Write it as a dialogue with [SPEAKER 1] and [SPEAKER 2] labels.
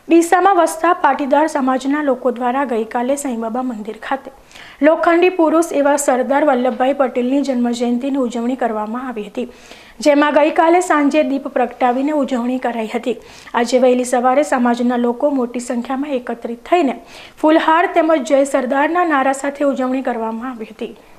[SPEAKER 1] ડીસામાં વસતા પાટીદાર સમાજના લોકો દ્વારા ગઈકાલે સાંઈબાબા મંદિર ખાતે લોખંડી પુરુષ એવા સરદાર વલ્લભભાઈ પટેલની જન્મજયંતિની ઉજવણી કરવામાં આવી હતી, જેમાં ગઈકાલે સાંજે દીપ પ્રગટાવીને ઉજવણી કરાઈ હતી। આજે વહેલી સવારે સમાજના લોકો મોટી સંખ્યામાં એકત્રિત થઈને ફૂલહાર તેમજ જય સરદારના નારા સાથે ઉજવણી કરવામાં આવી હતી।